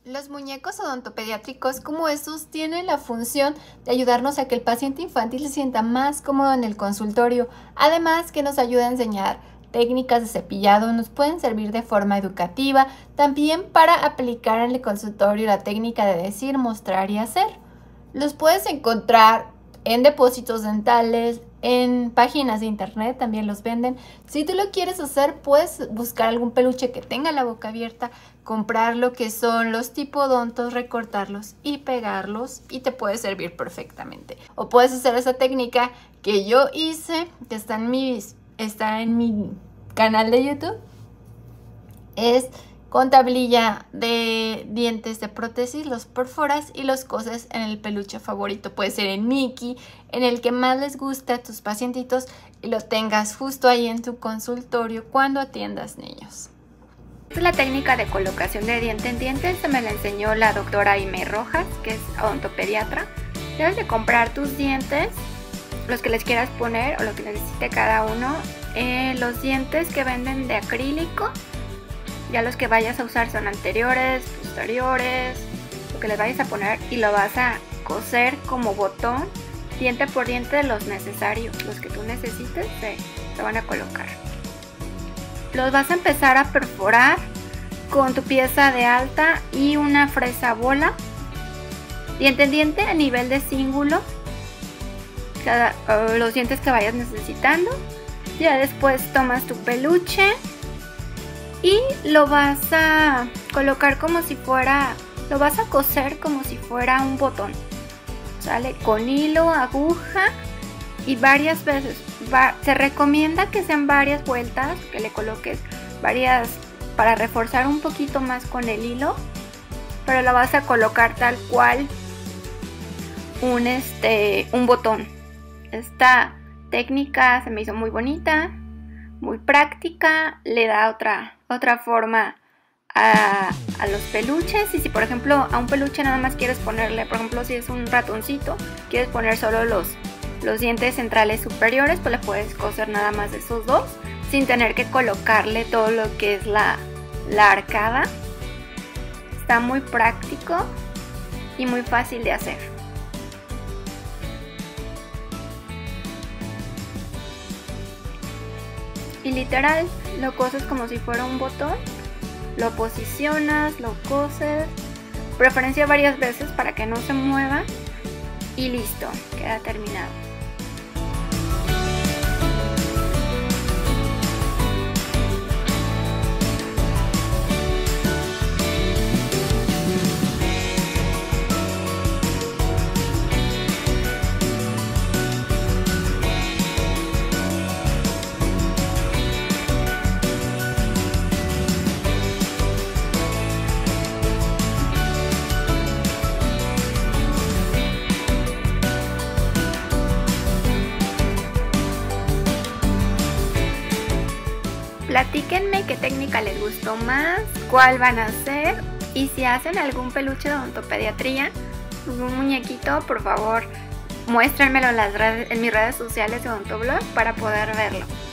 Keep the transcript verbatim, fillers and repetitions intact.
Los muñecos odontopediátricos como estos tienen la función de ayudarnos a que el paciente infantil se sienta más cómodo en el consultorio, además que nos ayuda a enseñar técnicas de cepillado, nos pueden servir de forma educativa, también para aplicar en el consultorio la técnica de decir, mostrar y hacer. Los puedes encontrar en depósitos dentales, en páginas de internet también los venden. Si tú lo quieres hacer, puedes buscar algún peluche que tenga la boca abierta, comprar lo que son los tipodontos, recortarlos y pegarlos y te puede servir perfectamente. O puedes hacer esa técnica que yo hice, que está en mi, está en mi canal de YouTube. Es con tablilla de dientes de prótesis, los perforas y los coses en el peluche favorito. Puede ser en Mickey, en el que más les gusta a tus pacientitos y lo tengas justo ahí en tu consultorio cuando atiendas niños. Esta es la técnica de colocación de diente en diente. Esta me la enseñó la doctora Aime Rojas, que es odontopediatra. Debes de comprar tus dientes, los que les quieras poner o lo que necesite cada uno. Eh, los dientes que venden de acrílico, ya los que vayas a usar son anteriores, posteriores, lo que le vayas a poner, y lo vas a coser como botón, diente por diente, los necesarios, los que tú necesites se, se van a colocar. Los vas a empezar a perforar con tu pieza de alta y una fresa bola, diente en diente a nivel de cíngulo, cada, uh, los dientes que vayas necesitando. Ya después tomas tu peluche y lo vas a colocar como si fuera, lo vas a coser como si fuera un botón, ¿sale? Con hilo, aguja y varias veces. Va, se recomienda que sean varias vueltas, que le coloques varias para reforzar un poquito más con el hilo, pero lo vas a colocar tal cual un, este, un botón. Esta técnica se me hizo muy bonita, muy práctica, le da otra, otra forma a, a los peluches. Y si por ejemplo a un peluche nada más quieres ponerle, por ejemplo si es un ratoncito, quieres poner solo los, los dientes centrales superiores, pues le puedes coser nada más de esos dos, sin tener que colocarle todo lo que es la, la arcada. Está muy práctico y muy fácil de hacer. Y literal, lo coses como si fuera un botón, lo posicionas, lo coses, preferencia varias veces para que no se mueva y listo, queda terminado. Platíquenme qué técnica les gustó más, cuál van a hacer, y si hacen algún peluche de odontopediatría, un muñequito, por favor muéstrenmelo en, las redes, en mis redes sociales de Odontoblog para poder verlo.